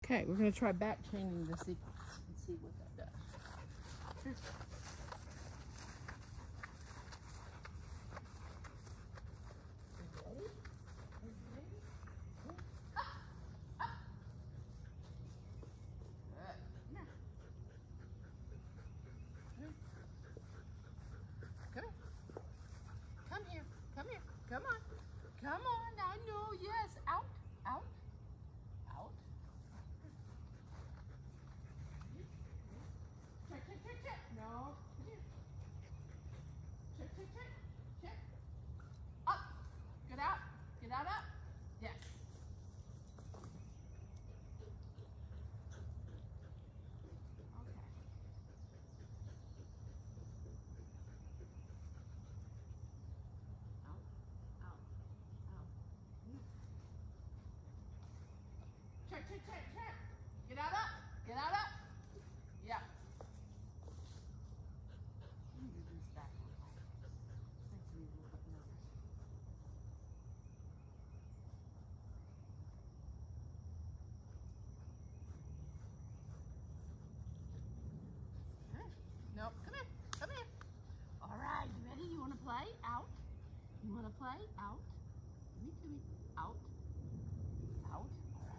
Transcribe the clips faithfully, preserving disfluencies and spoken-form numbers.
Okay, we're going to try back chaining the sequence and see what that does. Here's Come here, come here, come on, come on, I know, yes, out, out, out. Check, check, check, check, no, come here. Check, check, check, check. Up, get out, get out, up, yes. Check, check, check, check. Get out up. Get out up. Yeah. Let me do this back one way. Makes me a little bit nervous. Okay. No, come here. Come here. All right, you ready? You want to play? Out. You want to play? Out. Give me to me. Out. Out.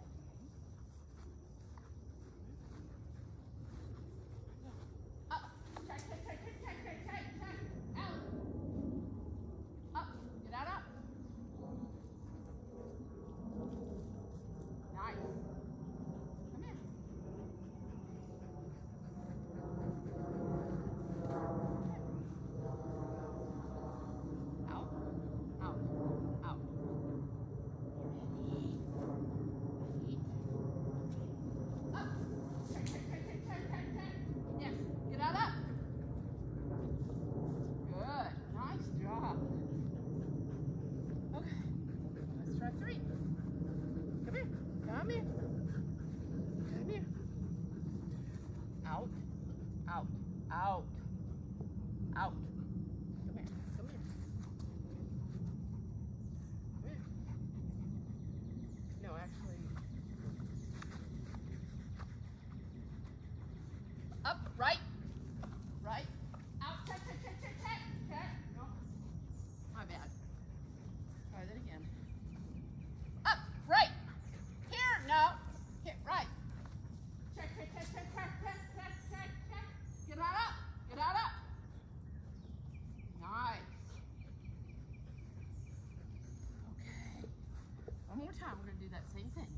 Check, check, check, check, check, check, check, check. Allie. Up. Get out up. Nice. Come here. Out. Out. Out. Ready. Feet. Up. Check, check, check, check, check, check, check. Yes. Get out up. Good. Nice job. Okay. Let's try three. Come here. Come here. Come here. Out. Out. Out. Out. Come here. Come here. Come here. No, actually. Up. Right. Right. Out. Check, check, check, check, check. Check. No. My bad. Try that again. Up. Right. Here. No. Here. Right. Check, check, check, check, check, check, check, check, check. Get out up. Get out up. Nice. Okay. One more time. We're going to do that same thing.